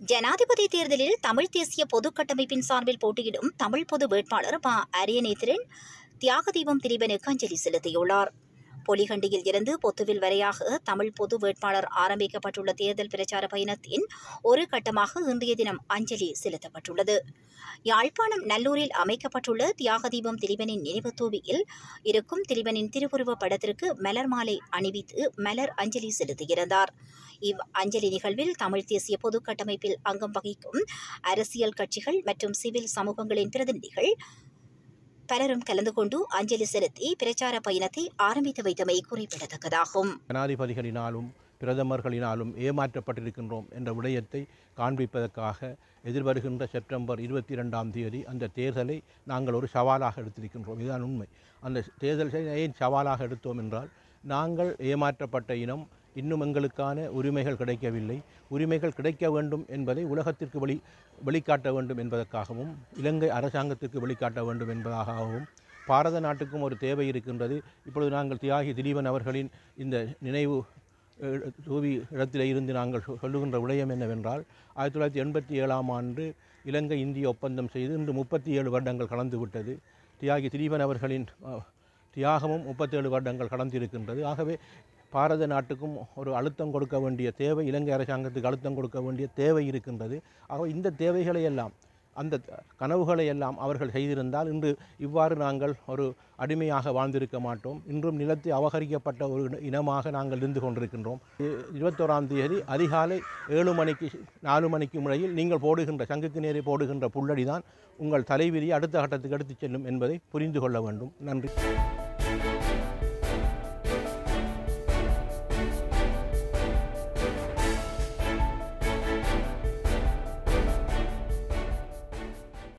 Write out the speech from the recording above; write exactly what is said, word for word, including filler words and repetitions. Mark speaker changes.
Speaker 1: ஜனாதிபதி தேர்தலில் தமிழ் தேசிய பொதுக் கட்டமைப்பின் சார்பில் போட்டியிடும் தமிழ் பொது வேட்பாளர் ப அரியநேத்திரன் தியாகதீபம் திலீபனுக்கு அஞ்சலி செலுத்தியுள்ளார். பொலிகண்டியில் இருந்து பொத்துவில் வரையாக தமிழ் பொது வேட்பாளர் ஆரம்பிக்கப்பட்டுள்ள தேர்தல் பிரச்சார பயணத்தின் ஒரு கட்டமாக இன்றைய தினம் அஞ்சலி செலுத்தப்பட்டுள்ளது. யாழ்ப்பாணம் நல்லூரில் அமைக்கப்பட்டுள்ள தியாகதீபம் திலீபனின் நினைவு தூவியில் இருக்கும் திலீபனின் திருவுருவப் படத்திற்கு மலர் மாலை அணிவித்து மலர் அஞ்சலி செலுத்தியிருந்தார். இவ் அஞ்சலி நிகழ்வில் தமிழ் தேசிய பொதுக் கட்டமைப்பில் அங்கம் வகிக்கும் அரசியல் கட்சிகள் மற்றும் சிவில் சமூகங்களின் பிரதிநிதிகள் பலரும் கலந்து கொண்டு அஞ்சலி செலுத்தி பிரச்சார பயணத்தை ஆரம்பித்து வைத்தமை குறிப்பிடத்தக்கதாகும்.
Speaker 2: ஜனாதிபதிகளினாலும் பிரதமர்களினாலும் ஏமாற்றப்பட்டிருக்கின்றோம் என்ற விடயத்தை காண்பிப்பதற்காக எதிர்வருகின்ற செப்டம்பர் இருபத்தி இரண்டாம் தேதி அந்த தேர்தலை நாங்கள் ஒரு சவாலாக எடுத்திருக்கின்றோம். இதுதான் உண்மை. அந்த தேர்தலை ஏன் சவாலாக எடுத்தோம் என்றால், நாங்கள் ஏமாற்றப்பட்ட இனம், இன்னும் எங்களுக்கான உரிமைகள் கிடைக்கவில்லை, உரிமைகள் கிடைக்க வேண்டும் என்பதை உலகத்திற்கு வெளி வெளிக்காட்ட வேண்டும் என்பதற்காகவும், இலங்கை அரசாங்கத்திற்கு வெளிக்காட்ட வேண்டும் என்பதாகவும், பாரத நாட்டுக்கும் ஒரு தேவை இருக்கின்றது. இப்பொழுது நாங்கள் தியாகி திலீபன் அவர்களின் இந்த நினைவு தூவி இடத்திலே இருந்து நாங்கள் சொல்லுகின்ற விடயம் என்னவென்றால், ஆயிரத்தி தொள்ளாயிரத்தி எண்பத்தி ஏழாம் ஆண்டு இலங்கை இந்திய ஒப்பந்தம் செய்து இன்று முப்பத்தி ஏழு வருடங்கள் கடந்து விட்டது. தியாகி திலீபன் அவர்களின் தியாகமும் முப்பத்தேழு வருடங்கள் கடந்திருக்கின்றது. ஆகவே பாரத நாட்டுக்கும் ஒரு அழுத்தம் கொடுக்க வேண்டிய தேவை, இலங்கை அரசாங்கத்துக்கு அழுத்தம் கொடுக்க வேண்டிய தேவை இருக்கின்றது. ஆக இந்த தேவைகளை எல்லாம், அந்த கனவுகளை எல்லாம் அவர்கள் செய்திருந்தால் இன்று இவ்வாறு நாங்கள் ஒரு அடிமையாக வாழ்ந்திருக்க மாட்டோம். இன்றும் நிலத்தை அபகரிக்கப்பட்ட ஒரு இனமாக நாங்கள் இருந்து கொண்டிருக்கின்றோம். இருபத்தோராம் தேதி அதிகாலை ஏழு மணிக்கு நாலு மணிக்கு முறையில் நீங்கள் போடுகின்ற சங்குக்கு நேரே போடுகின்ற புல்லடிதான் உங்கள் தலைவிதியை அடுத்த கட்டத்துக்கு எடுத்துச் செல்லும் என்பதை புரிந்து கொள்ள வேண்டும். நன்றி.